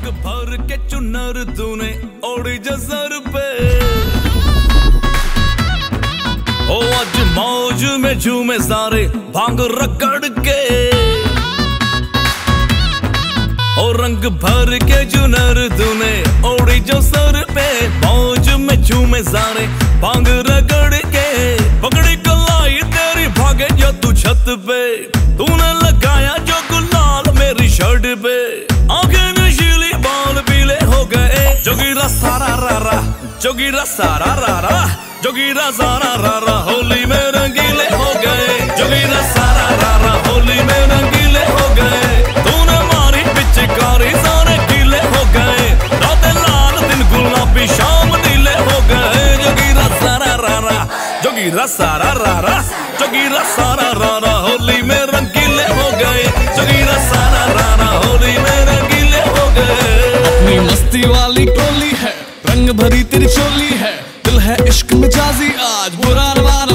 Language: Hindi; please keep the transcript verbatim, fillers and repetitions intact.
भर के चुनर तूने ओढ़ी जसर पे, ओ आज मौज में झूमे सारे भांग रगड़ के, ओ रंग भर के चुनर तूने ओढ़ी जो सर पे, मौज में झूमे सारे भांग रगड़ के। पकड़ी कलाई तेरी भागे जो तू छत पे, तूने लगाया जो गुलाल मेरी शर्ट पे, आंखें नशीली बाल पीले हो गए। जोगीरा सारा रारा जोगीरा सारा रारा जोगीरा सारा रारा होली में रंगीले हो गए। जोगीरा सारा रारा होली में रंगीले हो गए। तूने मारी पिचकारी सारे गीले हो गए। रातें लाल दिन गुलाबी शाम नीले हो गए। जोगीरा सारा रारा जोगीरा सारा रारा जोगीरा सारा रारा होली में रंगीले हो गए। जोगीरा सारा रारा होली में रंगीले हो गए। अपनी मस्ती वाली टोली है, रंग भरी तेरी चोली है, दिल है इश्क मिजाजी आज बुरा रवाना